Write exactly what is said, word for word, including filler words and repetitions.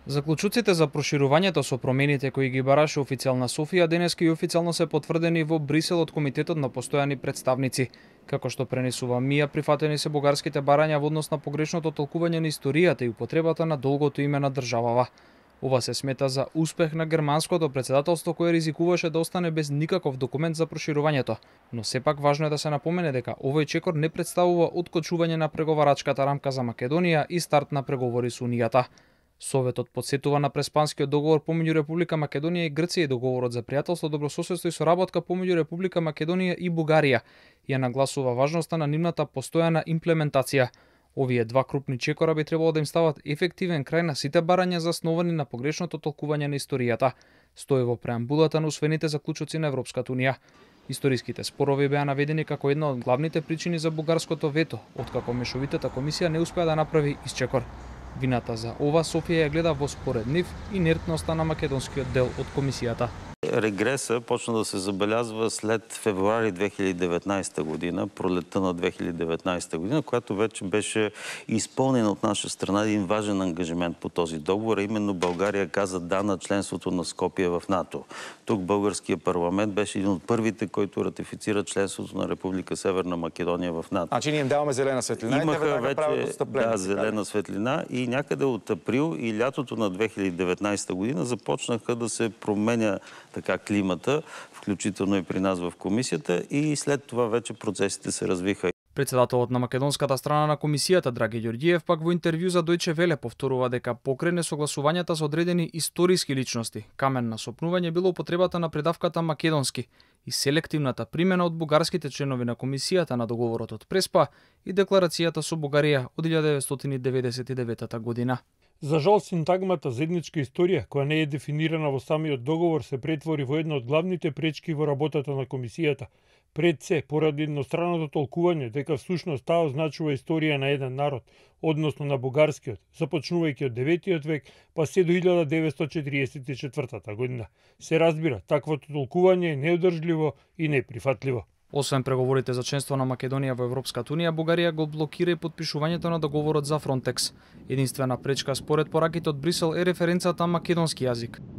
Заклучоците за проширувањето со промените кои ги бараше официјална Софија денеска и официјално се потврдени во Брисел од Комитетот на постојани представници. Како што пренесува МИА, прифатени се бугарските барања во однос на погрешното толкување на историјата и употребата на долгото име на државава. Ова се смета за успех на германското председателство кое ризикуваше да остане без никаков документ за проширувањето, но сепак важно е да се напомене дека овој чекор не представува откочување на преговарачката рамка за Македонија и старт на преговори со Унијата. Советот подсетува на преспанскиот договор помеѓу Република Македонија и Грција и договорот за пријателство, добрососедство и соработка помеѓу Република Македонија и Бугарија и ја нагласува важноста на нивната постојана имплементација. Овие два крупни чекора би требало да им стават ефективен крај на сите барања засновани на погрешното толкување на историјата, стои во преамбулата на усвоените заклучоци на Европската унија. Историските спорови беа наведени како една од главните причини за бугарското вето, откако мешовитата комисија не успеа да направи исчекор. Вината за ова Софија ја гледа во според нив инертноста на македонскиот дел од комисијата. Регреса почна да се забелязва след февруари две хиляди и деветнаесета година, пролетта на две хиляди и деветнаесета година, която вече беше изпълнена от наша страна един важен ангажимент по този договор, а именно България каза да на членството на Скопие в НАТО. Тук българския парламент беше един от първите, който ратифицира членството на Република Северна Македония в НАТО. Значи ние им даваме зелена светлина. Имаха вече да, зелена светлина и някъде от април и лятото на две хиляди и деветнаесета година започнаха да се променя така климата, включително и при нас в комисията, и след това вече процесите се развиха. Председателот на македонската страна на комисијата Драги Ѓорѓиев пак во интервју за Дојче Веле повторува дека покрај несогласувањата со одредени историски личности, камен на сопнување било употребата на предавката македонски и селективната примена од бугарските членови на комисијата на договорот од Преспа и декларацијата со Бугарија од илјадесетстотини деветдесет и девета година. За жал, синтагмата заедничка историја, која не е дефинирана во самиот договор, се претвори во една од главните пречки во работата на комисијата. Пред се, поради едностранното толкување дека всушност таа означува историја на еден народ, односно на бугарскиот, започнувајќи од деветиот век, па се до илјада деветстотини четиридесет и четвртата година. Се разбира, таквото толкување е неодржливо и неприфатливо. Освен преговорите за членство на Македонија во Европската унија, Бугарија го блокира и подпишувањето на договорот за Фронтекс. Единствена пречка според пораките од Брисел е референцата македонски јазик.